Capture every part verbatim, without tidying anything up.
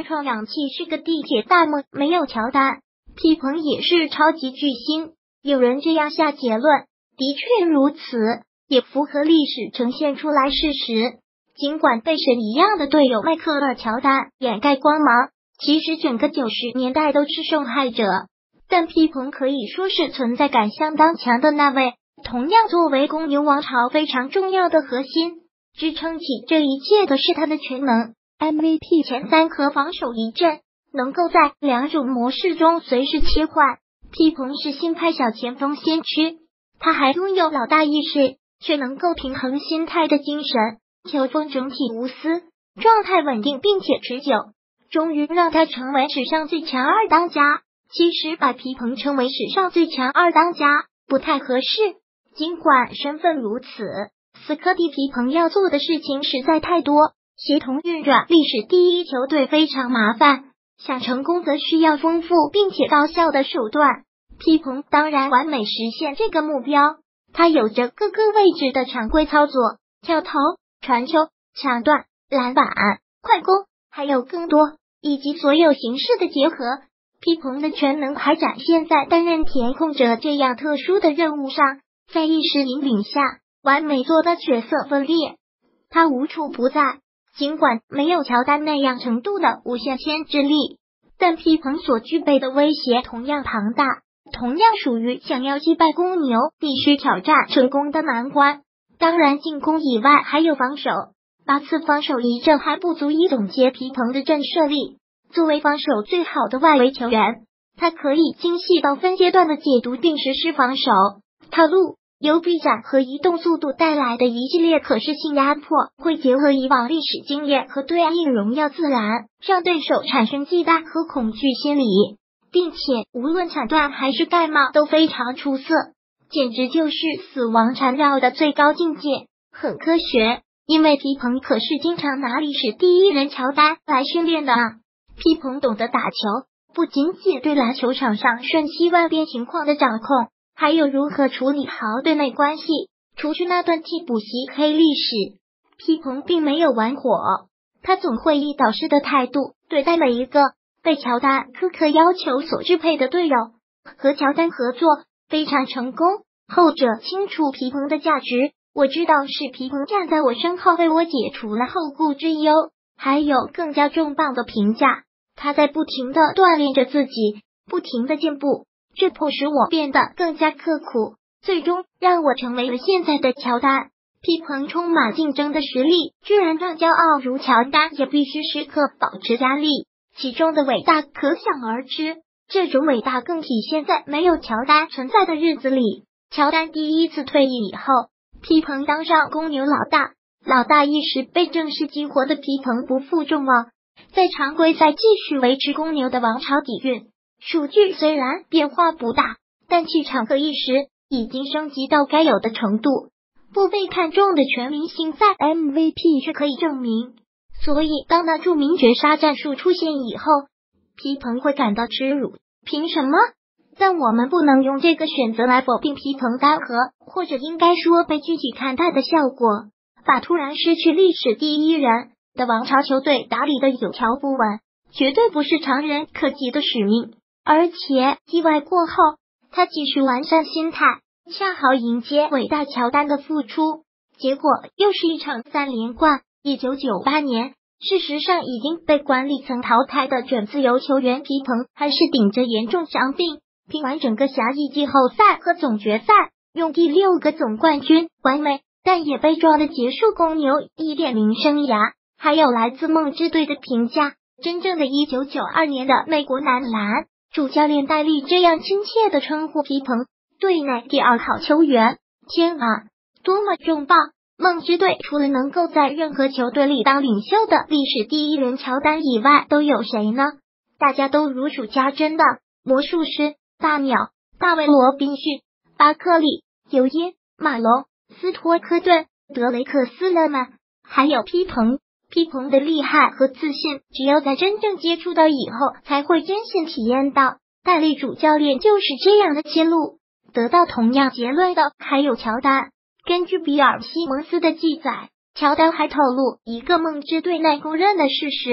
创氧气是个地铁大梦，没有乔丹，皮蓬也是超级巨星。有人这样下结论，的确如此，也符合历史呈现出来事实。尽管被神一样的队友迈克尔·乔丹掩盖光芒，其实整个九十年代都是受害者，但皮蓬可以说是存在感相当强的那位，同样作为公牛王朝非常重要的核心，支撑起这一切的是他的全能。M V P 前三和防守一阵，能够在两种模式中随时切换。皮蓬是新派小前锋先驱，他还拥有老大意识，却能够平衡心态的精神。球风整体无私，状态稳定并且持久，终于让他成为史上最强二当家。其实把皮蓬称为史上最强二当家不太合适，尽管身份如此，斯科蒂皮蓬要做的事情实在太多，协同运转历史第一球队非常麻烦，想成功则需要丰富并且高效的手段。皮蓬当然完美实现这个目标，他有着各个位置的常规操作，跳投、传球、抢断、篮板、快攻，还有更多，以及所有形式的结合。皮蓬的全能还展现在担任填空者这样特殊的任务上，在意识引领下，完美做到角色分裂。他无处不在，尽管没有乔丹那样程度的无限牵制力，但皮蓬所具备的威胁同样庞大，同样属于想要击败公牛必须挑战成功的难关。当然进攻以外还有防守，八次防守一阵还不足以总结皮蓬的震慑力。作为防守最好的外围球员，他可以精细到分阶段的解读并实施防守套路，由臂展和移动速度带来的一系列可视性压迫，会结合以往历史经验和对应荣耀自然，让对手产生忌惮和恐惧心理，并且无论抢断还是盖帽都非常出色，简直就是死亡缠绕的最高境界，很科学。因为皮蓬可是经常拿历史第一人乔丹来训练的啊。皮蓬懂得打球，不仅仅对篮球场上瞬息万变情况的掌控，还有如何处理好队内关系。除去那段替补席黑历史，皮蓬并没有玩火，他总会以导师的态度对待每一个被乔丹苛刻要求所支配的队友。和乔丹合作非常成功，后者清楚皮蓬的价值，我知道是皮蓬站在我身后为我解除了后顾之忧，还有更加重磅的评价。他在不停的锻炼着自己，不停的进步，这迫使我变得更加刻苦，最终让我成为了现在的乔丹。皮蓬充满竞争的实力，居然让骄傲如乔丹也必须时刻保持压力，其中的伟大可想而知。这种伟大更体现在没有乔丹存在的日子里。乔丹第一次退役以后，皮蓬当上公牛老大，老大意识被正式激活的皮蓬不负众望，在常规赛继续维持公牛的王朝底蕴。数据虽然变化不大，但气场和意识已经升级到该有的程度，不被看中的全明星赛 M V P 却可以证明。所以当那著名绝杀战术出现以后，皮蓬会感到耻辱。凭什么？但我们不能用这个选择来否定皮蓬单核，或者应该说被具体看待的效果，把突然失去历史第一人的王朝球队打理得有条不紊，绝对不是常人可及的使命。而且意外过后，他继续完善心态，恰好迎接伟大乔丹的复出，结果又是一场三连冠。一九九八年，事实上已经被管理层淘汰的准自由球员皮蓬，还是顶着严重伤病，拼完整个狭义季后赛和总决赛，用第六个总冠军完美，但也被撞的结束公牛 一点零 生涯。还有来自梦之队的评价，真正的一九九二年的美国男篮主教练戴利这样亲切的称呼皮蓬，队内第二好球员。天啊，多么重磅！梦之队除了能够在任何球队里当领袖的历史第一人乔丹以外，都有谁呢？大家都如数家珍的魔术师、大鸟、大卫罗宾逊、巴克利、尤因、马龙、斯托克顿、德雷克斯勒曼，还有皮蓬。皮蓬的厉害和自信，只有在真正接触到以后，才会真心体验到。戴利主教练就是这样的切入。得到同样结论的还有乔丹。根据比尔·西蒙斯的记载，乔丹还透露一个梦之队内公认的事实：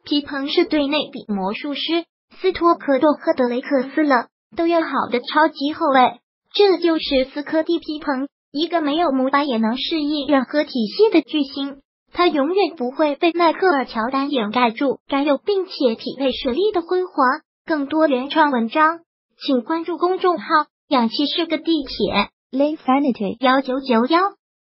皮蓬是队内比魔术师斯托克多和德雷克斯了都要好的超级后卫。这就是斯科蒂·皮蓬，一个没有模板也能适应任何体系的巨星。他永远不会被迈克尔·乔丹掩盖住该有并且匹配实力的辉煌。更多原创文章，请关注公众号“氧气是个地铁 Linfanity 一九九一”。